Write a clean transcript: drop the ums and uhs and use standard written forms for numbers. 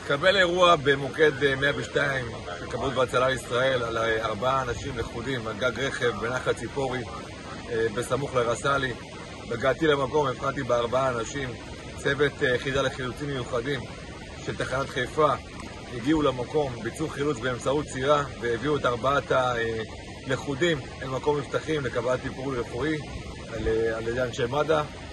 התקבל אירוע במוקד 102 של כבאות והצלה ישראל על 4 אנשים לכודים על גג רכב בנחל ציפורי בסמוך לרסלי. הגעתי למקום, הפנתי ב4 אנשים, צוות יחידה לחילוצים מיוחדים של תחנת חיפה הגיעו למקום, ביצעו חילוץ באמצעות צירה והביאו את 4 הלכודים אל מקום מבטחים לקבלת טיפול רפואי על ידי אנשי מד"א.